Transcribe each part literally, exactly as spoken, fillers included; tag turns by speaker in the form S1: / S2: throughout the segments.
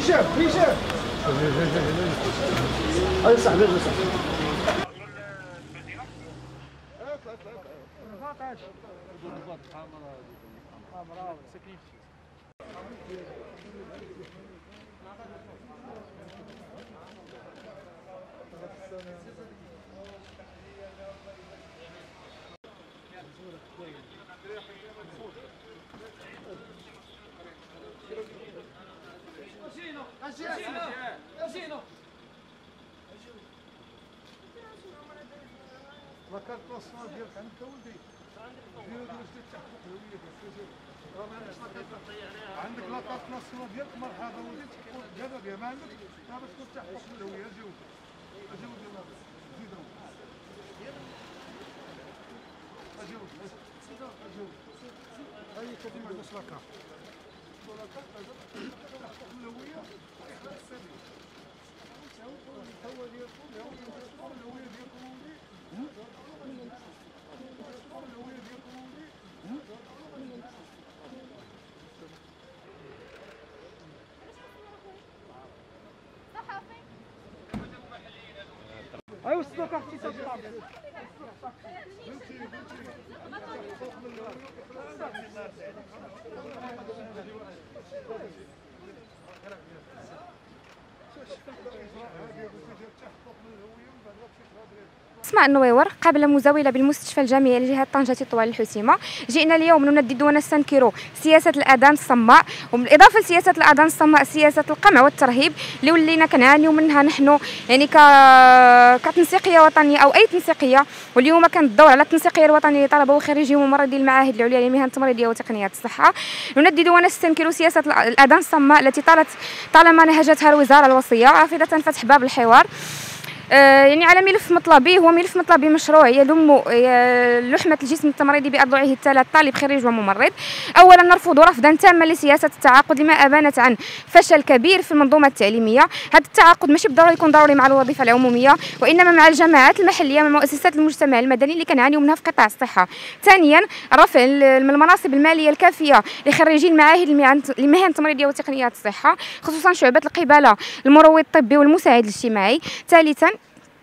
S1: هشام هشام هاي صاحبي صاحبي ما كانت التصنيف ديالك عندك ولدي ديال واش تحقق الهويه ديالك عندك لا كارت ناسيونال ديالك مرحبا ولدي دابا بها ما عندك باش تكون تحقق الهويه اجي ولدي اجي ولدي زيد اجي ولدي اجي ولدي هاي كتي ما عندهاش لا كارت لا كارت تحقق الهويه هو ديالكم الهويه ديالكم ولدي ايوا السلوك اختي تطلع
S2: اسماء النويور قابله مزاوله بالمستشفى الجامعي لجهه طنجه طوال الحسيمه. جئنا اليوم نندد ونستنكر سياسه الاذان الصماء، وبالاضافه لسياسه الاذان الصماء سياسه القمع والترهيب اللي ولينا كنعانيو منها نحن يعني ك كتنسيقيه وطنيه او اي تنسيقيه. واليوم كندور على التنسيقيه الوطنيه لطلبه وخريجي وممرضي المعاهد العليا للمهن التمريضيه وتقنيات الصحه. نندد ونستنكر سياسه الاذان الصماء التي طالت طالما نهجتها الوزاره الوصيه، رافضه فتح باب الحوار يعني على ملف مطلبي. هو ملف مطلبي مشروع يلم لحمة الجسم التمريضي بأضلعه الثلاث طالب خريج وممرض. أولا نرفض رفضا تاما لسياسة التعاقد لما أبانت عن فشل كبير في المنظومة التعليمية. هذا التعاقد ماشي بالضرورة يكون ضروري مع الوظيفة العمومية، وإنما مع الجماعات المحلية من مؤسسات المجتمع المدني اللي كنعانيو منها في قطاع الصحة. ثانيا رفع المناصب المالية الكافية لخريجي المعاهد المهن التمريضية وتقنيات الصحة، خصوصا شعبة القبالة المروض الطبي والمساعد الاجتماعي. ثالثا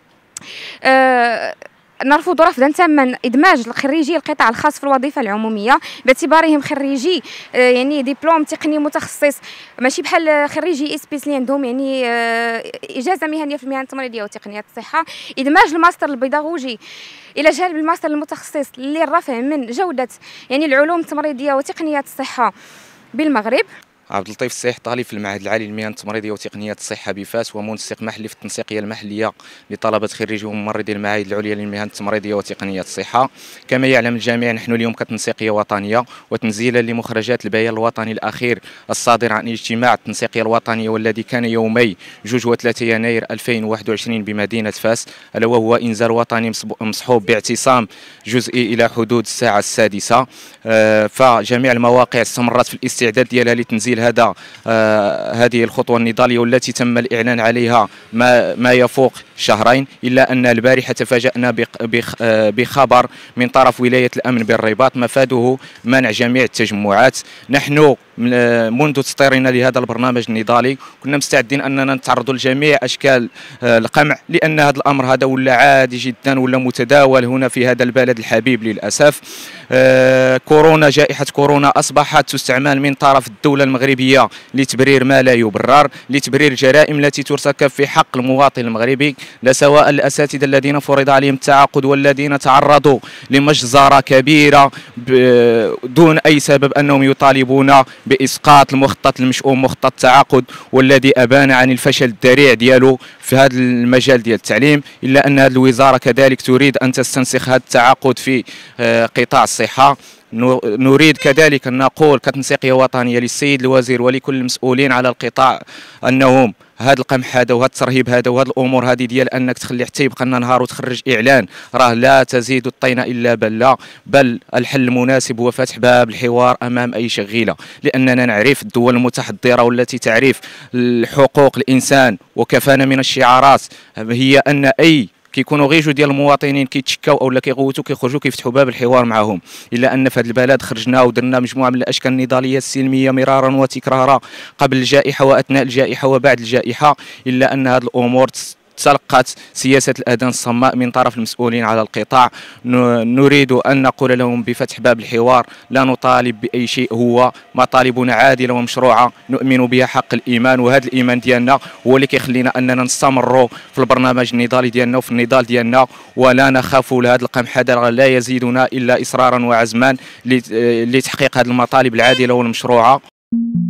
S2: آه نرفض رفضا تاما ادماج خريجي القطاع الخاص في الوظيفه العموميه باعتبارهم خريجي آه يعني دبلوم تقني متخصص، ماشي بحال خريجي اسبيس اللي عندهم يعني آه اجازه مهنيه في المهن التمريضيه وتقنيات الصحه. ادماج الماستر البيداغوجي الى جانب الماستر المتخصص للرفع من جوده يعني العلوم التمريضيه وتقنيات الصحه بالمغرب.
S3: عبد اللطيف السيح، طالب في المعهد العالي للمهن التمريضيه وتقنيات الصحه بفاس، ومنسق محلي في التنسيقيه المحليه لطلبه خريجي وممرضي المعاهد العليا للمهن التمريضيه وتقنيات الصحه. كما يعلم الجميع نحن اليوم كتنسيقيه وطنيه وتنزيلا لمخرجات البيان الوطني الاخير الصادر عن اجتماع التنسيقيه الوطنيه والذي كان يومي جوج وثلاثة يناير ألفين وواحد وعشرين بمدينه فاس، الا وهو انزال وطني مصحوب باعتصام جزئي الى حدود الساعه السادسه. فجميع المواقع استمرت في الاستعداد ديالها لتنزيل هذا آه هذه الخطوه النضاليه والتي تم الاعلان عليها ما ما يفوق شهرين، الا ان البارحه تفاجأنا بخبر من طرف ولايه الامن بالرباط مفاده منع جميع التجمعات. نحن منذ تسطيرنا لهذا البرنامج النضالي كنا مستعدين اننا نتعرضوا لجميع اشكال القمع، لان هذا الامر هذا ولا عادي جدا ولا متداول هنا في هذا البلد الحبيب للاسف. آه كورونا، جائحه كورونا اصبحت تستعمل من طرف الدوله المغربيه لتبرير ما لا يبرر، لتبرير الجرائم التي ترتكب في حق المواطن المغربي، لا سواء الاساتذه الذين فرض عليهم التعاقد والذين تعرضوا لمجزره كبيره دون اي سبب انهم يطالبون باسقاط المخطط المشؤوم مخطط التعاقد والذي ابان عن الفشل الذريع ديالو في هذا المجال ديال التعليم، الا ان هذه الوزاره كذلك تريد ان تستنسخ هذا التعاقد في قطاع الصحه. نريد كذلك ان نقول كتنسيقيه وطنيه للسيد الوزير ولكل المسؤولين على القطاع انهم هذا القمح هذا وهذا الترهيب هذا وهذه الامور هذه ديال انك تخلي حتى يبقى لنا نهار وتخرج اعلان راه لا تزيد الطين الا بله، بل الحل المناسب هو فتح باب الحوار امام اي شغيله، لاننا نعرف الدول المتحضره والتي تعرف حقوق الانسان وكفانا من الشعارات هي ان اي كيكونوا غير جوج ديال المواطنين كيتشكاو اولا كيغوتوا كيخرجوا كيفتحوا باب الحوار معهم. الا ان في هذا البلد خرجنا ودرنا مجموعه من الاشكال النضاليه السلميه مرارا وتكرارا قبل الجائحه واثناء الجائحه وبعد الجائحه، الا ان هذه الامور تلقت سياسة الأذان الصماء من طرف المسؤولين على القطاع. نريد أن نقول لهم بفتح باب الحوار، لا نطالب بأي شيء، هو مطالبنا عادلة ومشروعة نؤمن بها حق الإيمان، وهذا الإيمان ديالنا هو اللي كيخلينا أننا نستمروا في البرنامج النضالي ديالنا وفي النضال ديالنا، ولا نخاف لهذا القمح هذا لا يزيدنا إلا إصرارا وعزما لتحقيق هذه المطالب العادلة والمشروعة.